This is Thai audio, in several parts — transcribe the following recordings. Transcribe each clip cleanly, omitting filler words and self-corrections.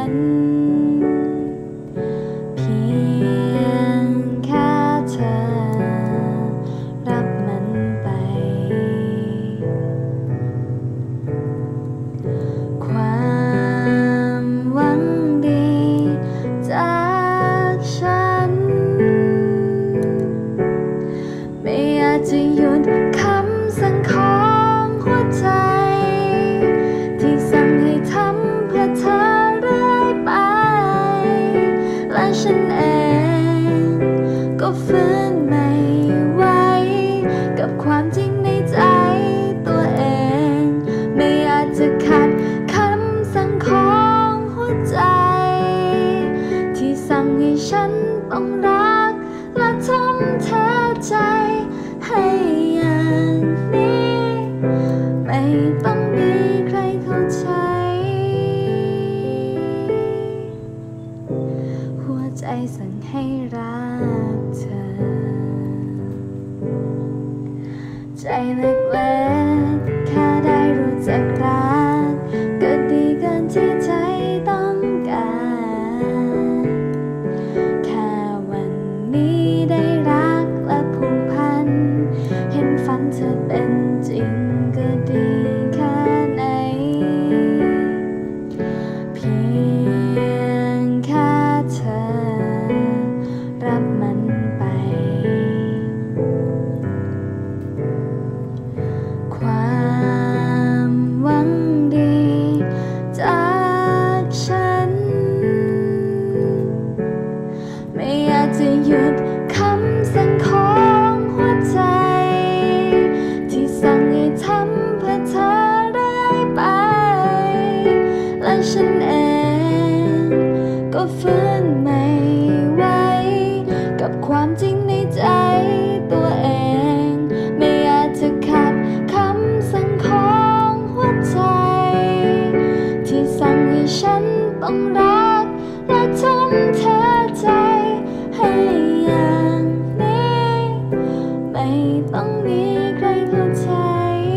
นเพียงแค่เธอรับมันไปความหวังดีจากฉันไม่อาจจะหยุดคำสั่งของหัวใจที่สั่งให้ทำเพื่อเธอเรื่อยไปและฉันเองก็ฝืนไม่ไหวกับความจริงในใจตัวเองไม่อาจจะขัดคำสั่งของหัวใจที่สั่งให้ฉันต้องรักและทุ่มเทใจให้อย่างนี้ไม่ต้องมีใครเข้าใจหัวใจสั่งให้รักเธอใจเล็กๆแค่ได้รู้จักรักก็ดีเกินที่ใจต้องการแค่วันนี้ได้รักและผูกพันเห็นฝันเธอเป็นจริงก็ดีแค่ไหนเพียงแค่เธอรับมันไปความหวังดีจากฉันไม่อาจจะหยุดคำสั่งของหัวใจที่สั่งให้ทำเพื่อเธอเรื่อยไปและฉันเองก็ฝืนไม่ไหวกับความจริงในใจตัวเองไม่อาจจะขัดคำสั่งของหัวใจที่สั่งให้ฉันต้องรักและทุ่มเทใจให้อย่างนี้ไม่ต้องมีใครเข้าใจ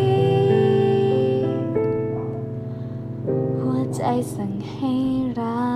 หัวใจสั่งให้รัก